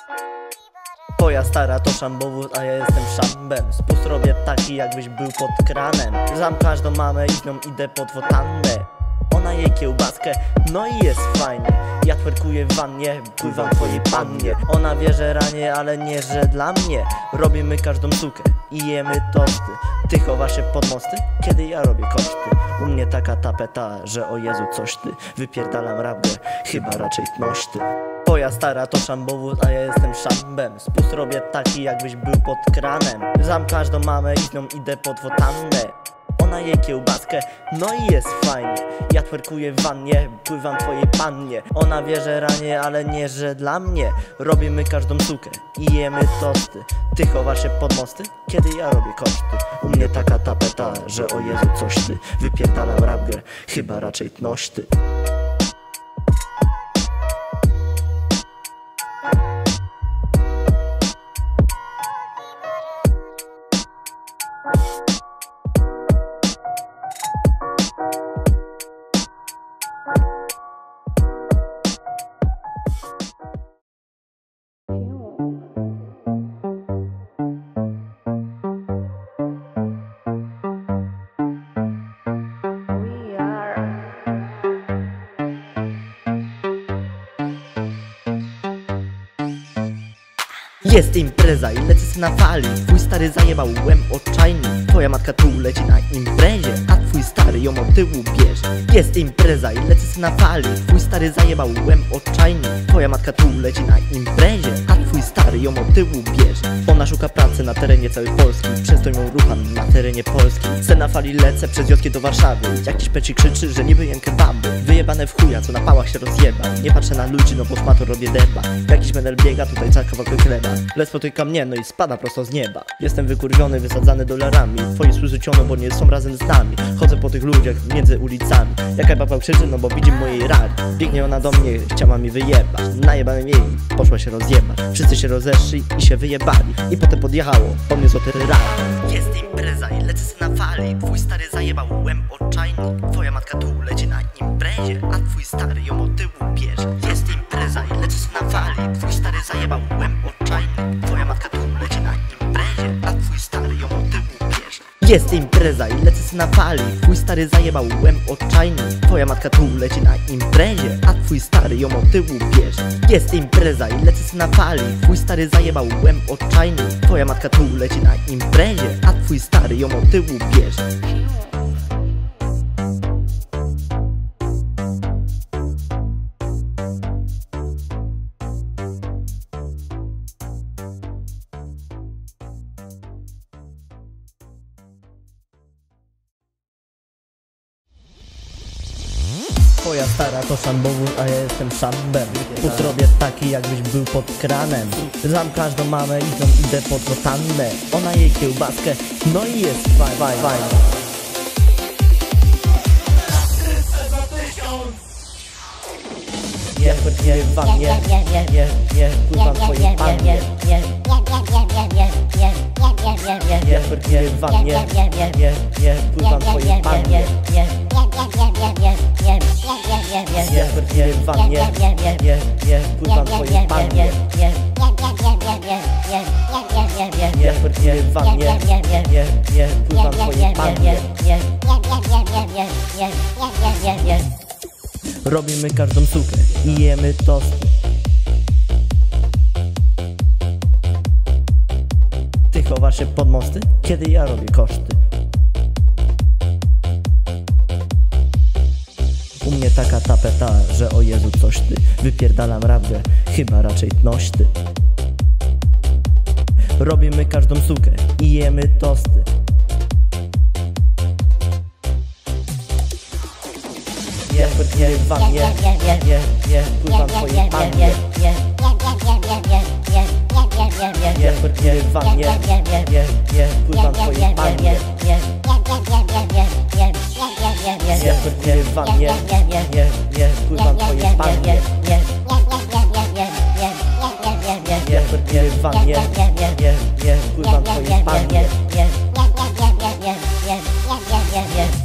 Twoja stara to szambowóz, a ja jestem szambem. Spust robię taki, jakbyś był pod kranem. Znam każdą mamę i z nią idę pod wotannę. Ona je kiełbaskę, no i jest fajnie. Ja twerkuję w wannie, pływam twojej pannie. Ona wie, że ranie, ale nie, że dla mnie. Robimy każdą sukę i jemy tosty. Ty chowasz się pod mosty, kiedy ja robię koszty. U mnie taka tapeta, że o Jezu coś ty. Wypierdalam rapę, chyba raczej tność ty. Twoja stara to szambowóz, a ja jestem szambem. Spust robię taki, jakbyś był pod kranem. Znam każdą mamę i z nią idę pod wotannę. Ona je kiełbaskę, no i jest fajnie. Ja twerkuję w wannie, pływam twojej pannie. Ona wie, że ranie, ale nie, że dla mnie. Robimy każdą sukę i jemy tosty. Ty chowasz się pod mosty, kiedy ja robię koszty. U mnie taka tapeta, że o Jezu coś ty. Wypierdalam rapger, chyba raczej tność ty. Jest impreza i lecę se na fali. Twój stary zajebał łeb od czajni. Twoja matka tu leci na imprezie, a twój stary ją od tyłu bierze. Jest impreza i lecę se na fali. Twój stary zajebał łeb od czajni. Twoja matka tu leci na imprezie, a twój stary ją od tyłu bierze. Ona szuka pracy na terenie całej Polski, przez to ją rucham na terenie Polski. Se na fali lecę przez wioskie do Warszawy. Jakiś peci krzyczy, że niby jem kebabu. Wyjebane w chuja, co na pałach się rozjeba. Nie patrzę na ludzi, no bo szmato robię deba. Jakiś menel biega, tutaj za kawałek chleba. Lecz spotyka mnie, no i spada prosto z nieba. Jestem wykurwiony, wysadzany dolarami. Twoi słyszy ciono, bo nie są razem z nami. Chodzę po tych ludziach między ulicami. Jaka baba krzyczy, no bo widzi mojej rali. Biegnie ona do mnie, chciała mi wyjebać. Najebałem jej, poszła się rozjebać. Wszyscy się rozeszli i się wyjebali. I potem podjechało, po mnie złoty rali. Jest impreza i lecę se na fali. Twój stary zajebał łeb od czajni. Twoja matka tu leci na imprezie, a twój stary ją od tyłu bierze. Jest impreza i lecę se na fali. Twój stary zajebał łeb od czajni. Twoja matka tu leci na imprezie, a twój stary ją od tyłu bierze. Jest impreza i lecę se na fali. Twój stary zajebał łeb od czajni. Twoja matka tu leci na imprezie, a twój stary ją od tyłu bierze. Jest impreza i lecę se na fali. Twój stary zajebał łeb od czajni. Twoja matka tu leci na imprezie, a twój stary ją od tyłu bierze. Twoja stara to szambowóz, a ja jestem szambem. Spust robię taki, jakbyś był pod kranem. Znam każdą mamę i z nią idę pod wotannę. Ona je kiełbaskę, no i jest fajnie. Ja twerkuję w wannie, pływam twojej pannie. Ja twerkuję w wannie, pływam twojej pannie. Ja twerkuję w wannie, pływam twojej pannie. Ja twerkuję w wannie, pływam twojej pannie. Robimy każdą sukę i jemy tosty. Ty chowasz się pod mosty, kiedy ja robię koszty. U mnie taka tapeta, że o Jezu coś ty. Wypierdalam rapę, chyba raczej tność ty. Robimy każdą sukę i jemy tosty. Ja twerkuję w wannie, pływam twojej pannie. Ja twerkuję w wannie, pływam twojej pannie. Ja twerkuję w wannie, pływam twojej pannie. Ja twerkuję w wannie, pływam twojej pannie.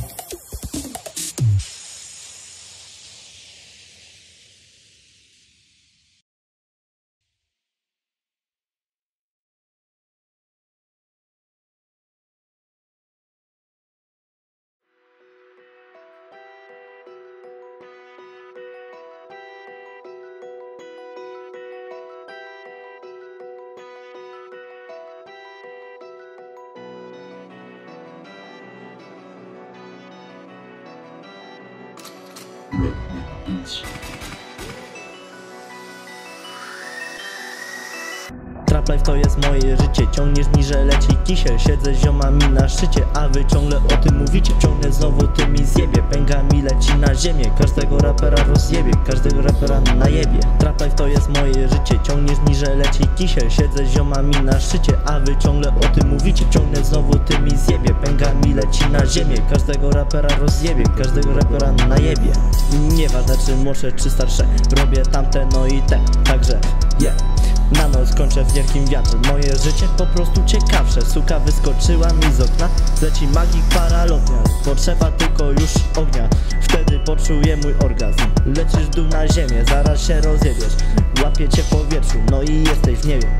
Trap life to jest moje życie. Ciągniesz mi, że leci kisiel. Siedzę z ziomami na szczycie, a wy ciągle o tym mówicie. Ciągnę znowu, ty mi zjebie. Pęga mi leci na ziemię. Każdego rapera rozjebie, każdego rapera najebie. Trap life to jest moje życie. Ciągniesz mi, że leci kisiel. Siedzę z ziomami na szczycie, a wy ciągle o tym mówicie. Ciągnę znowu, ty mi zjebie. Pęga mi leci na ziemię. Każdego rapera rozjebie, każdego rapera najebie. Nieważne czy młodsze czy starsze, robię tamte no i te. Także yeah. Na noc kończę w wielkim wiatrze. Moje życie po prostu ciekawsze. Suka wyskoczyła mi z okna. Leci magik paralotnia. Potrzeba tylko już ognia. Wtedy poczuję mój orgazm. Lecisz w dół na ziemię, zaraz się rozjebiesz. Łapię cię w powietrzu, no i jesteś w niebie.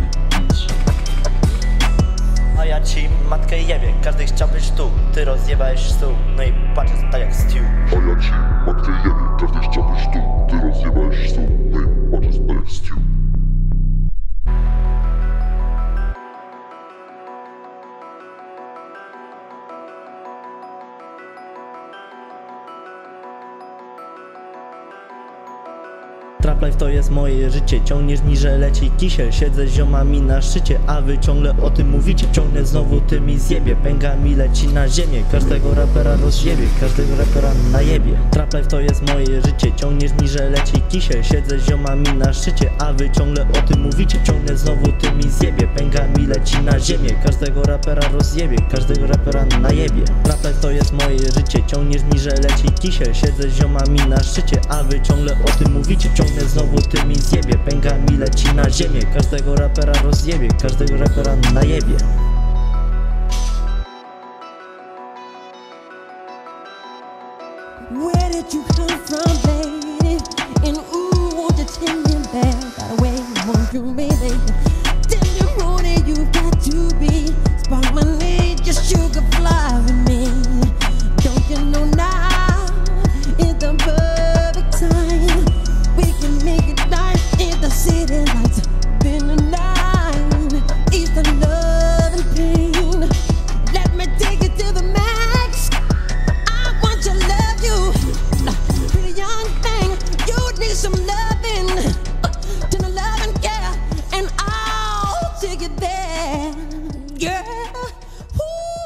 A ja ci matkę jebie. Każdy chciał być tu, ty rozjebałeś stół. No i patrz tak jak stew. A ja ci matkę jebie. Każdy chciał być tu, ty rozjebałeś stół. No i patrz tak jak stew. Trap life to jest moje życie. Ciągniesz mi, że leci kisiel. Siedzę z ziomami na szczycie, a wy ciągle o tym mówicie. Ciągnę znowu, ty mi zjebie. Pęga mi leci na ziemię. Każdego rapera rozjebie, każdego rapera najebie. Trap life to jest moje życie. Ciągniesz mi, że leci kisiel. Siedzę z ziomami na szczycie, a wy ciągle o tym mówicie. Ciągnę znowu, ty mi zjebie. Pęga mi leci na ziemię. Każdego rapera rozjebie, każdego rapera najebie. Trap life to jest moje życie. Ciągniesz mi, że leci kisiel. Siedzę z ziomami na szczycie, a wy ciągle o tym mówicie. Ciągnę znowu, ty mi zjebie. Pęga mi leci na ziemię. Każdego rapera rozjebie, każdego rapera najebie. Where did you come from, baby? And ooh, won't you tell me that? Got away, won't you, baby? Tenderoni, you've got to be. Spark my need, your sugar fly with me. Don't you know now is the perfect time? We can make it nice in the city lights. Been the night, ease the love and pain. Let me take it to the max. I want to love you, pretty young thing. You need some loving, to love and care, and I'll take it there, yeah. Woo.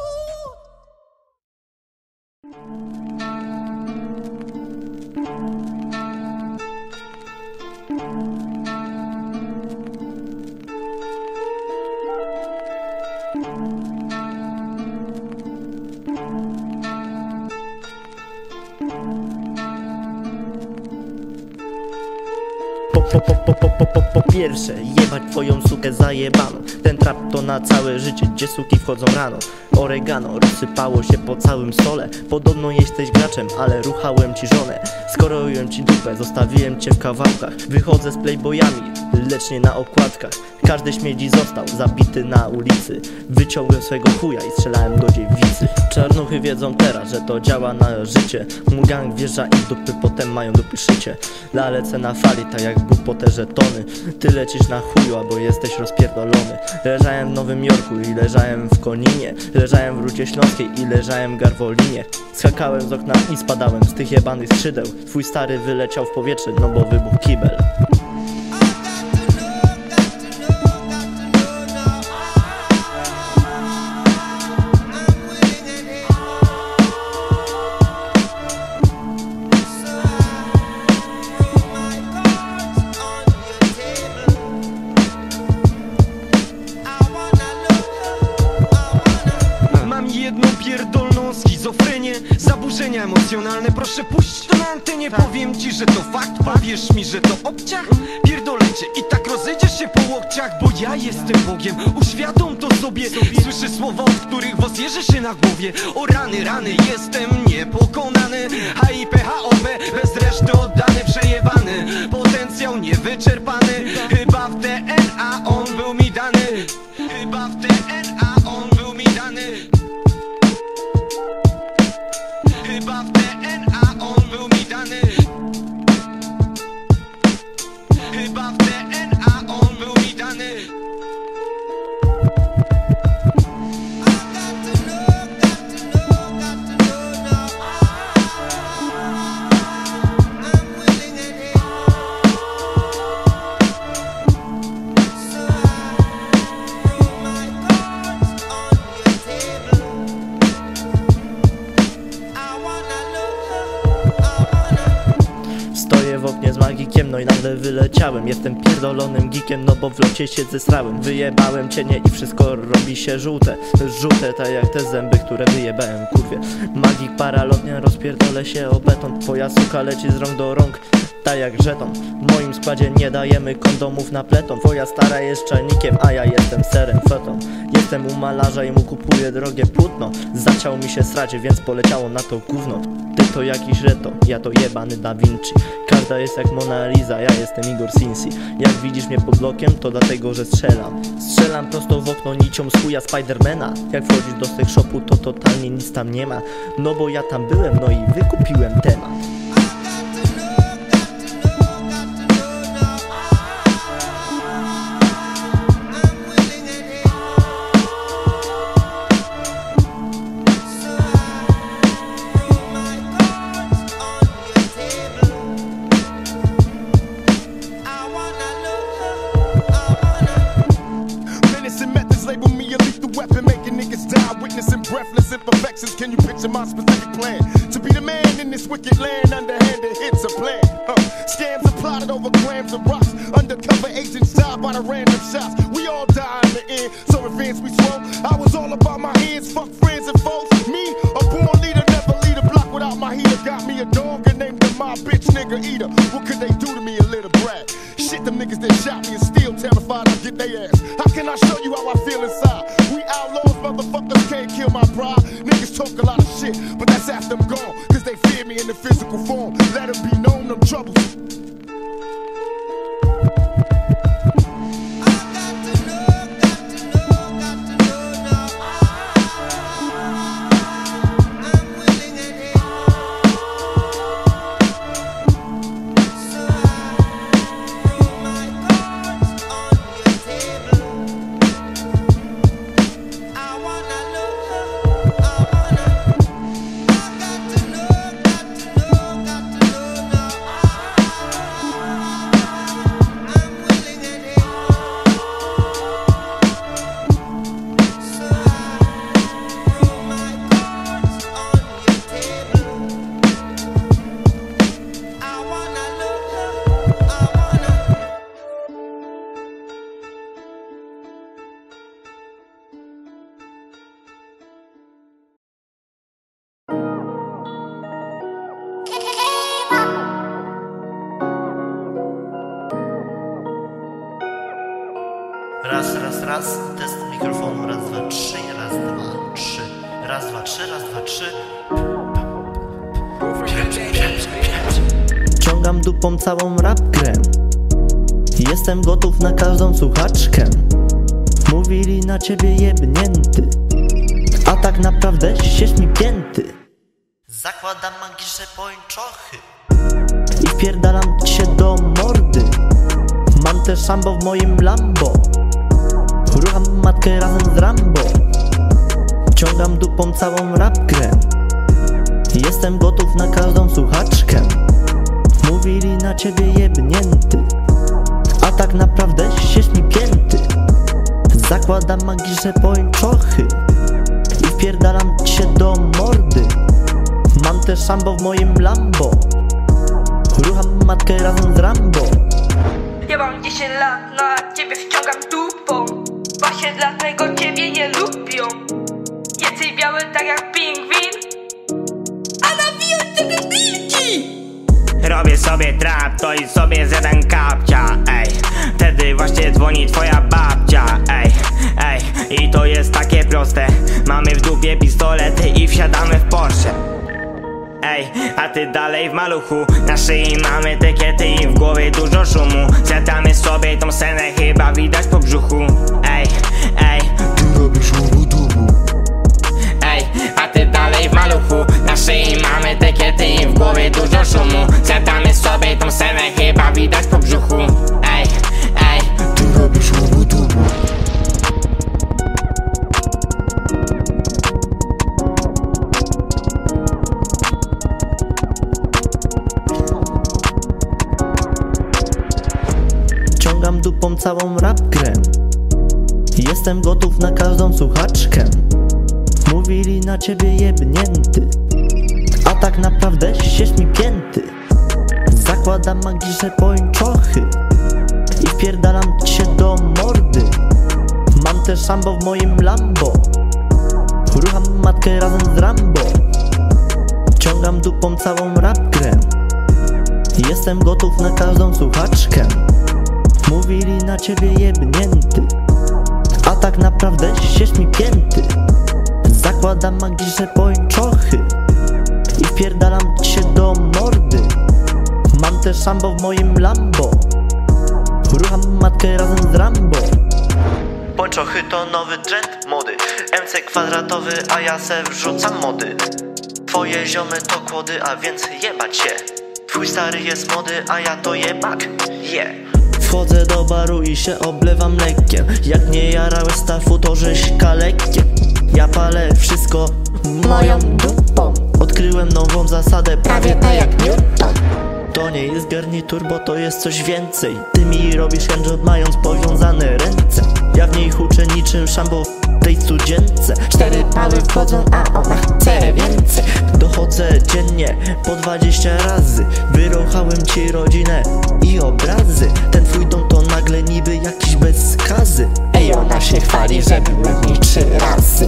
Po pierwsze, jebać twoją sukę zajebaną. Ten trap to na całe życie, gdzie suki wchodzą rano. Oregano rozsypało się po całym stole. Podobno jesteś graczem, ale ruchałem ci żonę. Skoroiłem ci dupę, zostawiłem cię w kawałkach. Wychodzę z playboyami, lecz nie na okładkach. Każdy śmiedzi został zabity na ulicy. Wyciągłem swego chuja i strzelałem do dziewicy. Czarnuchy wiedzą teraz, że to działa na życie. Mój gang wjeżdża im dupy, potem mają dupy szycie. Ja lecę na fali, tak jak Bóg po te żetony. Ty lecisz na chuju, albo jesteś rozpierdolony. Leżałem w Nowym Jorku i leżałem w Koninie. Leżałem w Rudzie Śląskiej i leżałem w Garwolinie. Skakałem z okna i spadałem z tych jebanych skrzydeł. Twój stary wyleciał w powietrze, no bo wybuchł kibel. Jedną pierdolną schizofrenię, zaburzenia emocjonalne. Proszę puść to na antenie. Powiem ci, że to fakt, powiesz mi, że to obciach. Pierdolę cię i tak rozejdziesz się po łokciach. Bo ja jestem Bogiem, uświadom to sobie. Słyszę słowa, od których włos jeży się na głowie. O rany, rany, jestem niepokonany. HIP, HOP, bez reszty oddany, przejebany. Potencjał niewyczerpany. Chyba w DNA on był mi dany. Chyba w DNA on był mi dany. Chyba w DNA on był mi dany. Chyba w DNA on był mi dany. Stoję w oknie z magikiem, no i nagle wyleciałem. Jestem pierdolonym geekiem, no bo w locie się zesrałem. Wyjebałem cienie i wszystko robi się żółte. Żółte tak jak te zęby, które wyjebałem, kurwie. Magik paralotnie, rozpierdolę się o beton. Twoja suka leci z rąk do rąk, tak jak żeton. W moim składzie nie dajemy kondomów na pleton. Twoja stara jest czajnikiem, a ja jestem serem fetą. Jestem u malarza i mu kupuję drogie płótno. Zaciął mi się srać, więc poleciało na to gówno. Ty to jakiś reto, ja to jebany Da Vinci. Każda jest jak Mona Lisa, ja jestem Igor Sinsi. Jak widzisz mnie pod blokiem, to dlatego, że strzelam. Strzelam prosto w okno nicią z chuja Spidermana. Jak wchodzisz do sex shopu, to totalnie nic tam nie ma. No bo ja tam byłem, no i wykupiłem temat. Breathless imperfections, can you picture my specific plan? To be the man in this wicked land, underhanded hits a plan. Scams are plotted over grams of rocks. Undercover agents die by the random shots. We all die in the end, so advance we slow. I was all about my ends, fuck friends and foes. Me, a born leader, never lead a block without my heater. Got me a dog and named him my bitch nigga eater. What could they do to me, a little brat? Shit, them niggas that shot me and still terrified I get their ass. How can I show you how I feel inside? We outlaws, motherfuckers can't kill my pride. Niggas talk a lot of shit, but that's after I'm gone. Cause they fear me in the physical form. Let it be known, them troubles. Raz, test mikrofonu, raz, dwa, trzy, raz, dwa, trzy, raz, dwa, trzy, raz, dwa, trzy. Ciągam dupą całą rapgrę. Jestem gotów na każdą słuchaczkę. Mówili na ciebie jebnięty, a tak naprawdę ścież mi pięty. Zakładam magiczne pończochy i wpierdalam się do mordy. Mam też szambo w moim Lambo. Rucham matkę razem z Rambo. Ciągam dupą całą rapgrę. Jestem gotów na każdą słuchaczkę. Mówili na ciebie jebnięty, a tak naprawdę ścież mi pięty. Zakładam magiczne pończochy i wpierdalam się do mordy. Mam też szambo w moim Lambo. Rucham matkę razem z Rambo. Ja mam 10 lat, na ciebie wciągam dupą. Właśnie dlatego ciebie nie lubią. Jesteś biały tak jak pingwin, a nawiją ciebie wilki. Robię sobie trap, to i sobie zjadam kapcia, ej. Wtedy właśnie dzwoni twoja babcia, ej, ej. I to jest takie proste. Mamy w dupie pistolety i wsiadamy w Porsche. Ej, a ty dalej w maluchu. Na szyi mamy etykiety i w głowie dużo szumu. Zjadamy sobie tą scenę, chyba widać po brzuchu. Ej, ej, Ty robisz łubu-dubu. ej, a ty dalej w maluchu. Na szyi mamy etykiety i w głowie dużo szumu. Zjadamy sobie tą scenę, chyba widać po brzuchu. Ej, ej, Ty robisz łubu-dubu. Ciągam dupą całą rapgrę. Jestem gotów na każdą słuchaczkę. Mówili na ciebie jebnięty, a tak naprawdę ścież mi pięty. Zakładam Zakładam magiczne pończochy i wpierdalam się do mordy. Mam też szambo w moim Lambo, rucham matkę razem z Rambo. Ciągam dupą całą rap grę. Jestem gotów na każdą słuchaczkę. Mówili na ciebie jebnięty, a tak naprawdę ścież mi pięty. Zakładam magiczne pończochy i wpierdalam się do mordy. Mam też szambo w moim Lambo, rucham matkę razem z Rambo. Pończochy to nowy trend mody, MC kwadratowy, a ja se wrzucam mody. Twoje ziomy to kłody, a więc jebać się. Twój stary jest młody, a ja to jebak, yeah. Wchodzę do baru i się oblewam lekkiem. Jak nie jarałeś stafu, to żeś kalekiem. Ja palę wszystko moją dupą. Odkryłem nową zasadę, prawie tak jak Newton. To nie jest garnitur, bo to jest coś więcej. Ty mi robisz handjob, mając powiązane ręce. Ja w niej huczę niczym szambo w tej studzience. 4 pały wchodzą, a ona chce więcej. Dochodzę dziennie po 20 razy. Wyruchałem ci rodzinę i obrazy. Ten twój dom to nagle niby jakiś bez skazy. Ej, ona się chwali, że byłem w niej 3 razy.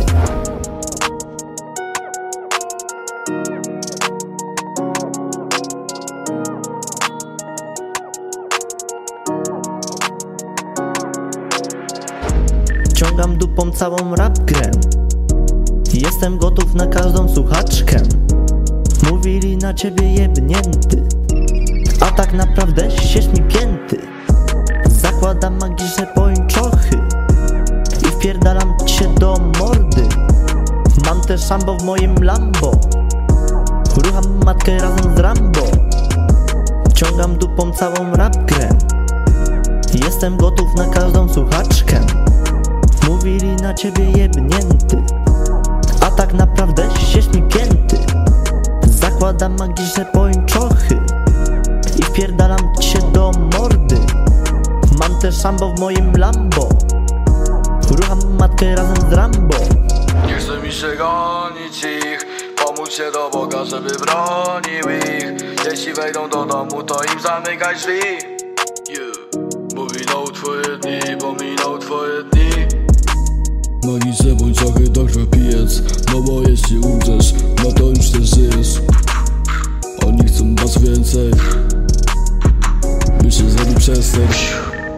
Ciągam dupą całą rap grę. Jestem gotów na każdą słuchaczkę. Mówili na ciebie jebnięty, a tak naprawdę ścież mi pięty. Zakładam magiczne pończochy i wpierdalam się do mordy. Mam też szambo w moim Lambo, rucham matkę razem z Rambo. Ciągam dupą całą rap grę. Jestem gotów na każdą słuchaczkę. Mówili na ciebie jebnięty, a tak naprawdę ścież mi pięty. Zakładam magiczne pończochy i wpierdalam się do mordy. Mam też szambo w moim Lambo, rucham matkę razem z Rambo. Nie chce mi się gonić ich, pomóc się do Boga, żeby bronił ich. Jeśli wejdą do domu, to im zamykaj drzwi. Bo minął twoje dni, bo minął twoje dni. Magiczne pończochy to krwiopijec, no bo jeśli umrzesz, no to już też żyjesz. Oni chcą was więcej, by się z nami przestać.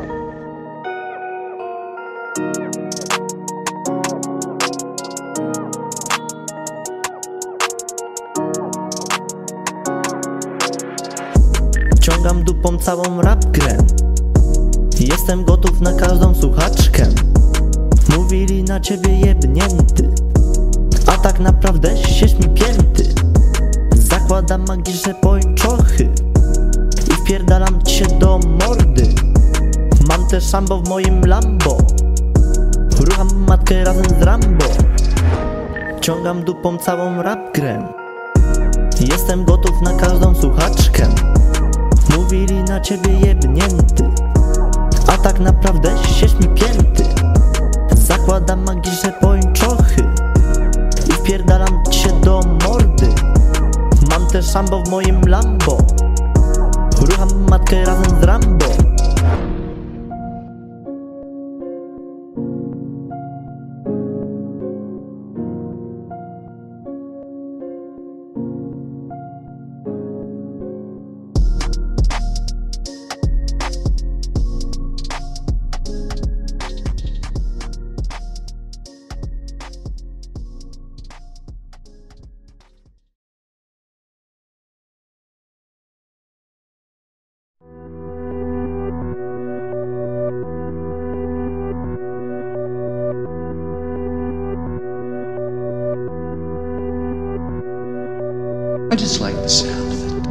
Ciągam dupą całą rap grę. Jestem gotów na każdą słuchaczkę. Mówili na ciebie jebnięty, a tak naprawdę ścież mi pięty. Zakładam magiczne pończochy i wpierdalam się do mordy. Mam też szambo w moim Lambo, rucham matkę razem z Rambo. Ciągam dupą całą rap grę. Jestem gotów na każdą słuchaczkę. Mówili na ciebie jebnięty, a tak naprawdę ścież mi pięty. Zakładam magiczne pończochy i wpierdalam się do mordy. Mam też szambo w moim Lambo, rucham matkę razem z Rambo. I just like the sound of it.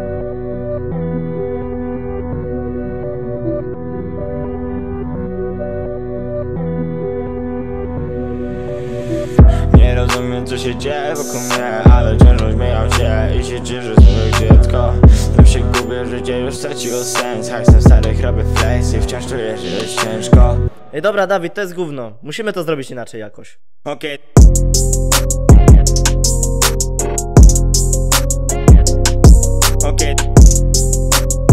Nie rozumiem, co się dzieje wokół mnie, ale ciągle śmieją się i się cieszę swoje dziecko. Już się gubię, życie już straciło sens. Haksem starych robię flex i wciąż czuję, że jest ciężko. Ej, dobra, Dawid, to jest gówno. Musimy to zrobić inaczej jakoś. Okej. Okej.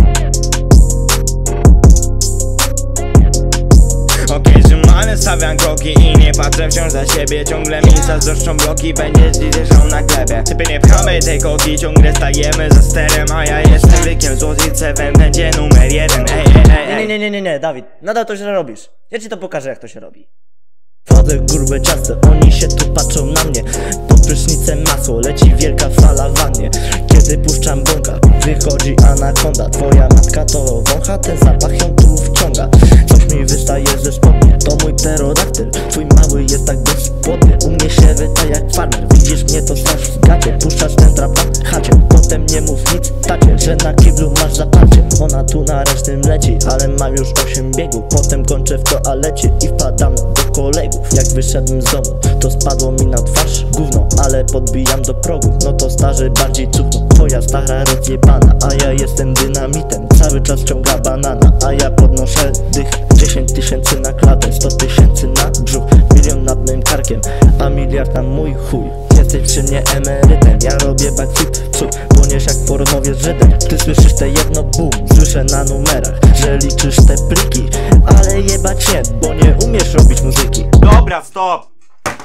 że wciąż za siebie ciągle mi zazdroszczą bloki, będziesz leżał na glebie. Typy nie pchamy tej koki, ciągle stajemy za sterem, a ja jestem wykiem złożycewem, będzie numer 1. Nie, Dawid, nadal to źle robisz. Ja ci to pokażę, jak to się robi. Wchodzę grube ciasto, oni się tu patrzą na mnie. Pod prysznicem masło, leci wielka fala w wannie. Kiedy puszczam bąka, wychodzi anakonda. Twoja matka to wącha, ten zapach ją tu wciąga. Coś mi wystaje ze spodnie, to mój pterodaktyl. Twój mały jest tak bezpłodny, u mnie się wyta jak farmer. Widzisz mnie, to strasz w gacie, puszczasz ten trap na chacie. Potem nie mów nic tacie, że na kiblu masz zaparcie. Ona tu na resztym leci, ale mam już 8 biegów. Potem kończę w toalecie i wpadam do kolegów. Jak wyszedłem z domu, to spadło mi na twarz gówno, ale podbijam do progu, no to starzy bardziej cuchną. Twoja stara rozjebana, a ja jestem dynamitem. Cały czas ciąga banana, a ja podnoszę dych. 10 000 na klatę, 100 000 na brzuch. 1 000 000 nad moim karkiem, a 1 000 000 na mój chuj. Jesteś przy mnie emerytem, ja robię backflip w cud. Płoniesz jak po rozmowie z Żydem. Ty słyszysz te jedno bum, słyszę na numerach, że liczysz te pliki. Ale jebać się, bo nie umiesz robić muzyki. Dobra, stop!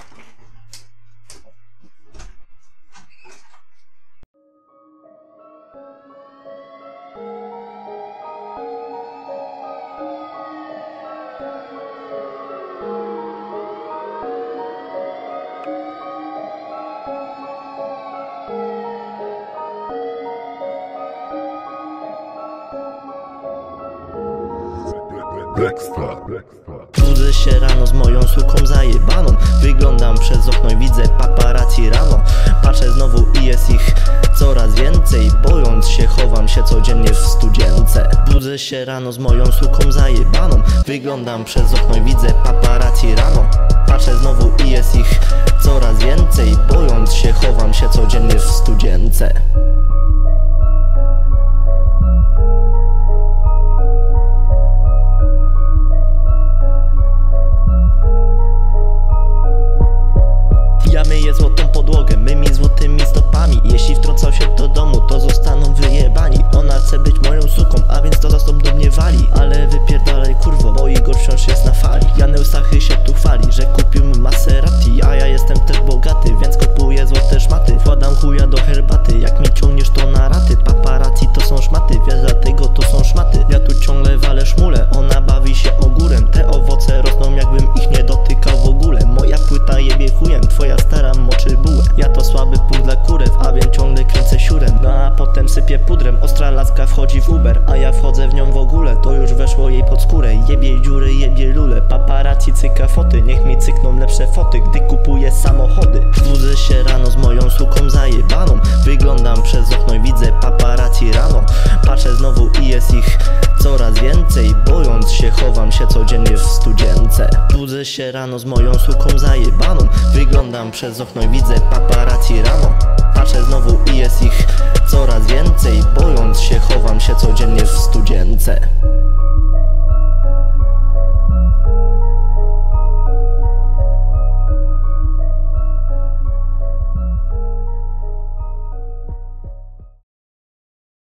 Budzę się rano z moją suką zajebaną. Wyglądam przez okno i widzę paparazzi rano. Patrzę znowu i jest ich coraz więcej. Bojąc się, chowam się codziennie w studience. Budzę się rano z moją suką zajebaną. Wyglądam przez okno i widzę paparazzi rano. Patrzę znowu i jest ich coraz więcej. Bojąc się, chowam się codziennie w studience. Ja myję złotą podłogę, mymi złotymi stopami. Jeśli wtrącał się do domu, to zostaną wyjebani. Ona chce być moją suką, a więc to zastąp do mnie wali. Ale wypierdalaj kurwo, bo Igor wciąż jest na fali. Jan Eustachy się tu chwali, że kupił Maserati. A ja jestem też bogaty, więc kupuję złote szmaty. Wkładam chuja do herbaty, jak mi ciągniesz to na raty. Paparazzi to są szmaty, wiesz, dlatego to są szmaty. Ja tu ciągle walę szmulę, ona bawi się ogórem. Te owoce rosną, jakbym ich nie dotykał w ogóle. Moja płyta jebie chujem, twoja stara moczy bułę. Ja to słaby punkt dla kurew, a więc ciągle kręcę siurem. No a potem sypię pudrem, ostra laska wchodzi w Uber, a ja wchodzę w nią w ogóle. To już weszło jej pod skórę, jebie dziury, jebie lule. Paparazzi cyka foty, niech mi cykną lepsze foty, gdy kupuję samochody. Budzę się rano z moją suką zajebaną. Wyglądam przez okno i widzę paparazzi rano. Patrzę znowu i jest ich coraz więcej. Bojąc się, chowam się codziennie w studience. Budzę się rano z moją suką zajebaną. Wyglądam przez okno i widzę paparazzi rano. Patrzę znowu i jest ich coraz więcej. Bojąc się, chowam się codziennie w studience.